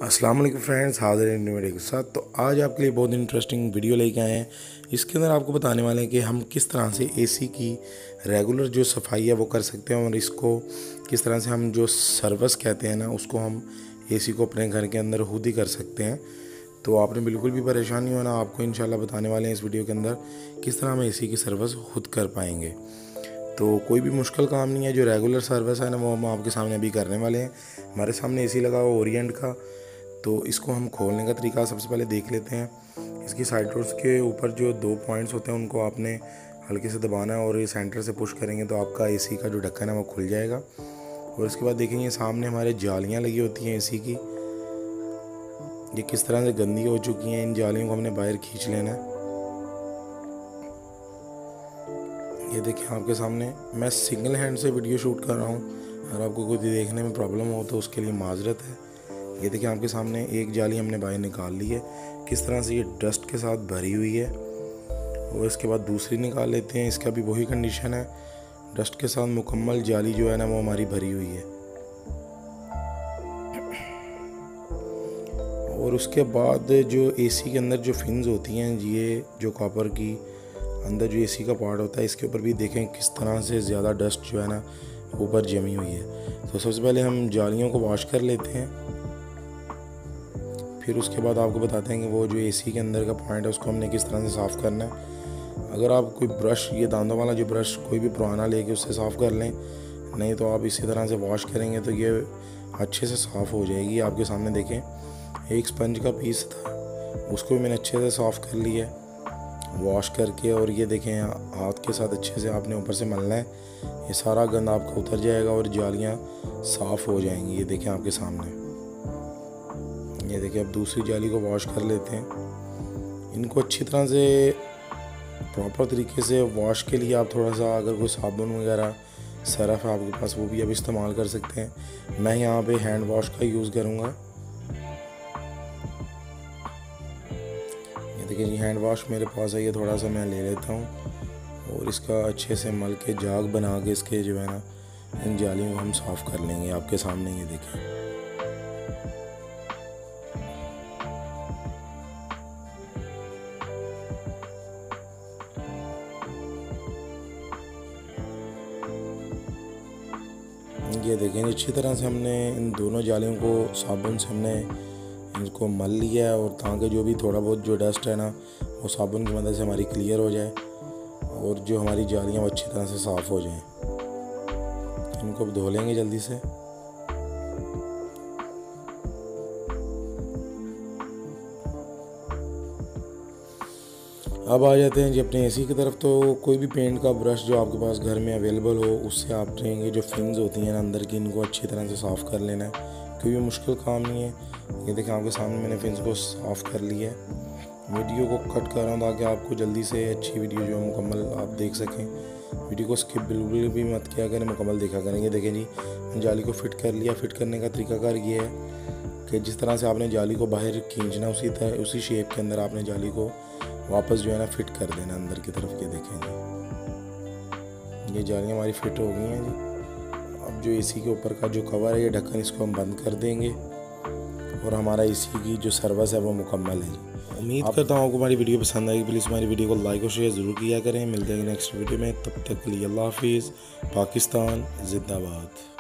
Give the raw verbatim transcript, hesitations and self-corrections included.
अस्सलाम वालेकुम फ्रेंड्स, हाजिर हैं न्यू वीडियो के साथ। तो आज आपके लिए बहुत इंटरेस्टिंग वीडियो लेके आए हैं। इसके अंदर आपको बताने वाले हैं कि हम किस तरह से एसी की रेगुलर जो सफाई है वो कर सकते हैं और इसको किस तरह से हम जो सर्विस कहते हैं ना उसको हम एसी को अपने घर के अंदर खुद ही कर सकते हैं। तो आपने बिल्कुल भी परेशान नहीं होना, आपको इंशाल्लाह बताने वाले हैं इस वीडियो के अंदर किस तरह हम एसी की सर्विस खुद कर पाएंगे। तो कोई भी मुश्किल काम नहीं है, जो रेगुलर सर्विस है ना वो हम आपके सामने अभी करने वाले हैं। हमारे सामने एसी लगा हुआ ओरिएंट का, तो इसको हम खोलने का तरीका सबसे पहले देख लेते हैं। इसकी साइड डोर्स के ऊपर जो दो पॉइंट्स होते हैं उनको आपने हल्के से दबाना है और ये सेंटर से पुश करेंगे तो आपका एसी का जो ढक्कन है वो खुल जाएगा। और उसके बाद देखेंगे सामने हमारे जालियाँ लगी होती हैं एसी की, ये किस तरह से गंदी हो चुकी हैं। इन जालियों को हमने बाहर खींच लेना है। ये देखिए आपके सामने, मैं सिंगल हैंड से वीडियो शूट कर रहा हूँ, अगर आपको कोई देखने में प्रॉब्लम हो तो उसके लिए माजरत है। ये देखिए आपके सामने एक जाली हमने बाहर निकाल ली है, किस तरह से ये डस्ट के साथ भरी हुई है। और इसके बाद दूसरी निकाल लेते हैं, इसका भी वही कंडीशन है, डस्ट के साथ मुकम्मल जाली जो है ना वो हमारी भरी हुई है। और उसके बाद जो एसी के अंदर जो फिन्स होती हैं, ये जो कॉपर की अंदर जो एसी का पार्ट होता है, इसके ऊपर भी देखें किस तरह से ज़्यादा डस्ट जो है ना ऊपर जमी हुई है। तो सबसे पहले हम जालियों को वॉश कर लेते हैं, फिर उसके बाद आपको बताते हैं कि वो जो एसी के अंदर का पॉइंट है उसको हमने किस तरह से साफ़ करना है। अगर आप कोई ब्रश, ये दांतों वाला जो ब्रश कोई भी पुराना लेके उससे साफ़ कर लें, नहीं तो आप इसी तरह से वॉश करेंगे तो ये अच्छे से साफ़ हो जाएगी। आपके सामने देखें एक स्पंज का पीस था, उसको भी मैंने अच्छे से साफ़ कर लिया वॉश करके। और ये देखें हाथ के साथ अच्छे से आपने ऊपर से मलना है, ये सारा गंद आपका उतर जाएगा और जालियाँ साफ़ हो जाएंगी। ये देखें आपके सामने, ये देखिए अब दूसरी जाली को वॉश कर लेते हैं। इनको अच्छी तरह से प्रॉपर तरीके से वॉश के लिए आप थोड़ा सा, अगर कोई साबुन वगैरह सरफ है आपके पास वो भी अब इस्तेमाल कर सकते हैं। मैं यहाँ पे हैंड वॉश का यूज़ करूँगा। ये देखिए जी हैंड वॉश मेरे पास है, ये थोड़ा सा मैं ले लेता हूँ और इसका अच्छे से मल के जाग बना के इसके जो है ना इन जालियों को हम साफ़ कर लेंगे। आपके सामने ये देखें, ये देखें अच्छी तरह से हमने इन दोनों जालियों को साबुन से हमने इनको मल लिया है, और ताकि जो भी थोड़ा बहुत जो डस्ट है ना वो साबुन की मदद से हमारी क्लियर हो जाए और जो हमारी जालियाँ वो अच्छी तरह से साफ़ हो जाएं। इनको अब धो लेंगे जल्दी से। अब आ जाते हैं जी अपने एसी की तरफ। तो कोई भी पेंट का ब्रश जो आपके पास घर में अवेलेबल हो उससे आपने ये जो फिन्स होती हैं ना अंदर की, इनको अच्छी तरह से साफ़ कर लेना है, कोई भी मुश्किल काम नहीं है। ये देखें आपके सामने मैंने फिन्स को साफ़ कर लिया है। वीडियो को कट कर रहा हूँ ताकि आपको जल्दी से अच्छी वीडियो जो है मुकम्मल आप देख सकें। वीडियो को स्किप बिल्कुल भी मत किया करें, मुकम्मल देखा करें। ये देखें जी जाली को फिट कर लिया। फिट करने का तरीकाकार ये है कि जिस तरह से आपने जाली को बाहर खींचना, उसी तरह उसी शेप के अंदर आपने जाली को वापस जो है ना फिट कर देना अंदर की तरफ। ये देखेंगे ये जालियाँ हमारी फिट हो गई हैं जी। अब जो एसी के ऊपर का जो कवर है, ये ढक्कन, इसको हम बंद कर देंगे और हमारा एसी की जो सर्विस है वो मुकम्मल है जी। उम्मीद करता हूँ आपको हमारी वीडियो पसंद आएगी। प्लीज़ हमारी वीडियो को लाइक और शेयर ज़रूर किया करें। मिलते हैं नेक्स्ट वीडियो में, तब तक के लिए अल्लाह हाफिज़। पाकिस्तान जिंदाबाद।